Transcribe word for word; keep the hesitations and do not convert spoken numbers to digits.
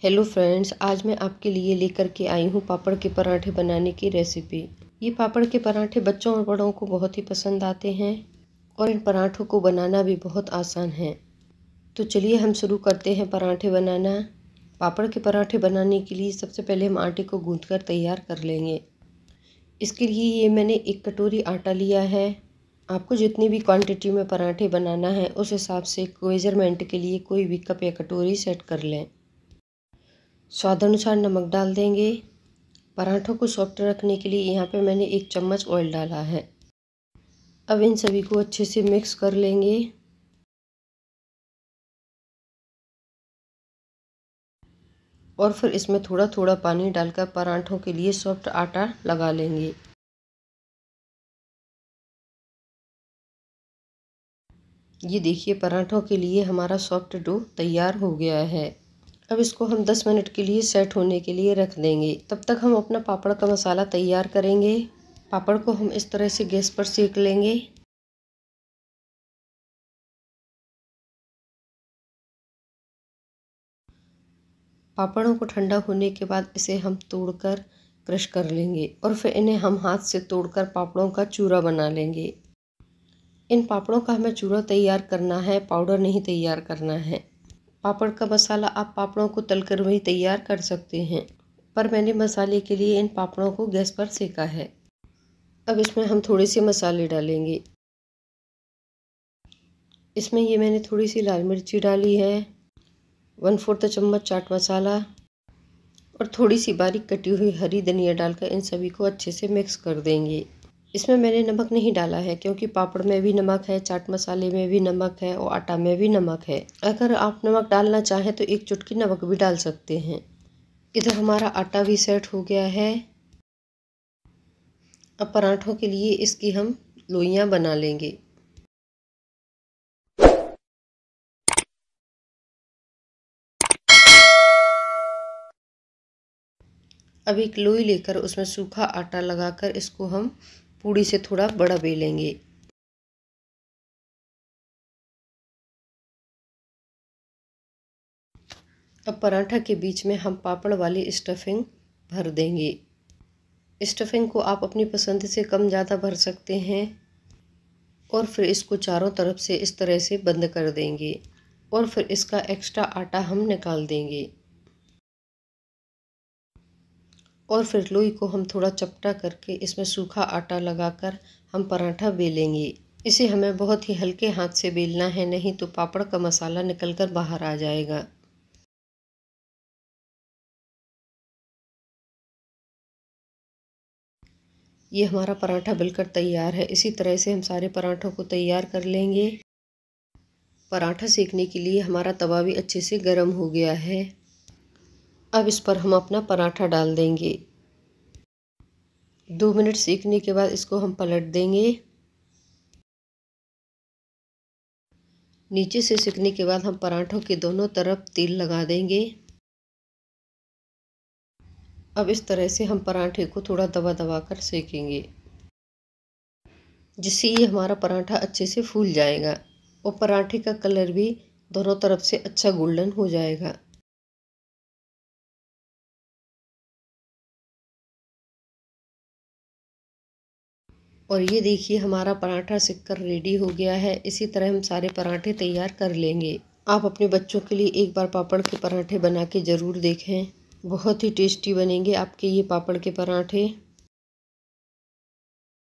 Hello friends, आज मैं आपके लिए लेकर के आई हूँ पापड़ के पराठे बनाने की रेसिपी। ये पापड़ के पराठे बच्चों और बड़ों को बहुत ही पसंद आते हैं और इन पराठों को बनाना भी बहुत आसान है। तो चलिए हम शुरू करते हैं पराठे बनाना। पापड़ के पराठे बनाने के लिए सबसे पहले हम आटे को गूँथ कर तैयार कर लेंगे। इसके लिए ये मैंने एक कटोरी आटा लिया है। आपको जितनी भी क्वांटिटी में पराठे बनाना है उस हिसाब से मेजरमेंट के लिए कोई भी कप या कटोरी सेट कर लें। स्वाद अनुसार नमक डाल देंगे। पराठों को सॉफ्ट रखने के लिए यहाँ पे मैंने एक चम्मच ऑयल डाला है। अब इन सभी को अच्छे से मिक्स कर लेंगे। और फिर इसमें थोड़ा थोड़ा पानी डालकर पराठों के लिए सॉफ्ट आटा लगा लेंगे। ये देखिए, पराठों के लिए हमारा सॉफ्ट डो तैयार हो गया है। अब इसको हम दस मिनट के लिए सेट होने के लिए रख देंगे। तब तक हम अपना पापड़ का मसाला तैयार करेंगे। पापड़ को हम इस तरह से गैस पर सेक लेंगे। पापड़ों को ठंडा होने के बाद इसे हम तोड़कर क्रश कर लेंगे और फिर इन्हें हम हाथ से तोड़कर पापड़ों का चूरा बना लेंगे। इन पापड़ों का हमें चूरा तैयार करना है, पाउडर नहीं तैयार करना है। पापड़ का मसाला आप पापड़ों को तलकर वही तैयार कर सकते हैं, पर मैंने मसाले के लिए इन पापड़ों को गैस पर सेका है। अब इसमें हम थोड़े से मसाले डालेंगे। इसमें ये मैंने थोड़ी सी लाल मिर्ची डाली है, वन फोर्थ चम्मच चाट मसाला और थोड़ी सी बारीक कटी हुई हरी धनिया डालकर इन सभी को अच्छे से मिक्स कर देंगे। इसमें मैंने नमक नहीं डाला है क्योंकि पापड़ में भी नमक है, चाट मसाले में भी नमक है और आटा में भी नमक है। अगर आप नमक डालना चाहें तो एक चुटकी नमक भी डाल सकते हैं। इधर हमारा आटा भी सेट हो गया है। अब पराठों के लिए इसकी हम लोइयां बना लेंगे। अब एक लोई लेकर उसमें सूखा आटा लगाकर इसको हम पूड़ी से थोड़ा बड़ा बेलेंगे। अब पराठा के बीच में हम पापड़ वाली स्टफिंग भर देंगे। स्टफिंग को आप अपनी पसंद से कम ज़्यादा भर सकते हैं और फिर इसको चारों तरफ से इस तरह से बंद कर देंगे और फिर इसका एक्स्ट्रा आटा हम निकाल देंगे। और फिर लोई को हम थोड़ा चपटा करके इसमें सूखा आटा लगाकर हम पराठा बेलेंगे। इसे हमें बहुत ही हल्के हाथ से बेलना है, नहीं तो पापड़ का मसाला निकलकर बाहर आ जाएगा। ये हमारा पराठा बिलकर तैयार है। इसी तरह से हम सारे पराठों को तैयार कर लेंगे। पराठा सेकने के लिए हमारा तवा भी अच्छे से गर्म हो गया है। अब इस पर हम अपना पराठा डाल देंगे। दो मिनट सेकने के बाद इसको हम पलट देंगे। नीचे से सेकने के बाद हम पराठों के दोनों तरफ तेल लगा देंगे। अब इस तरह से हम पराठे को थोड़ा दबा दबा कर सेकेंगे, जिससे ये हमारा पराठा अच्छे से फूल जाएगा और पराठे का कलर भी दोनों तरफ से अच्छा गोल्डन हो जाएगा। और ये देखिए, हमारा पराठा सिककर रेडी हो गया है। इसी तरह हम सारे पराठे तैयार कर लेंगे। आप अपने बच्चों के लिए एक बार पापड़ के पराठे बना के ज़रूर देखें। बहुत ही टेस्टी बनेंगे आपके ये पापड़ के पराठे।